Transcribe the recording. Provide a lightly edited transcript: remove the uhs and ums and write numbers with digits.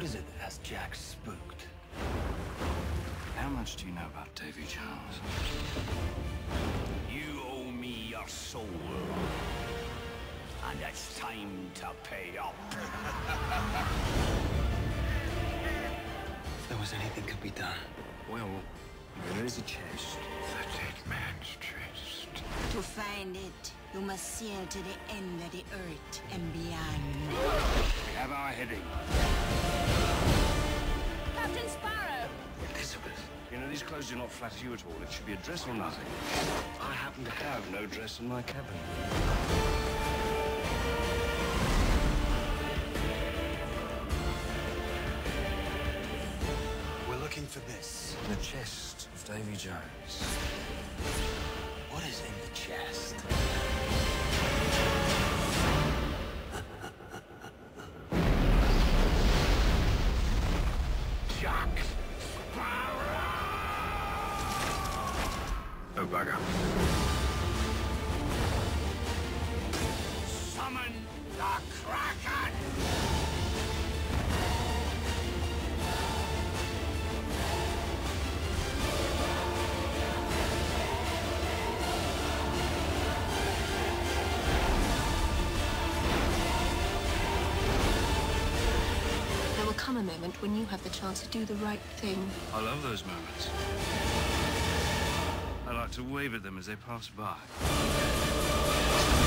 What is it that has Jack spooked? How much do you know about Davy Jones? You owe me your soul. And it's time to pay up. If there was anything could be done. Well, there is a chest. The dead man's chest. To find it, you must sail to the end of the earth and beyond. We have our heading. Captain Sparrow! Elizabeth. You know, these clothes do not flatter you at all. It should be a dress or nothing. I happen to have no dress in my cabin. We're looking for this. The chest of Davy Jones. What is in the chest? Jack Sparrow! Oh, bugger. Summon the Kraken! There will come a moment when you have the chance to do the right thing. I love those moments. I like to wave at them as they pass by.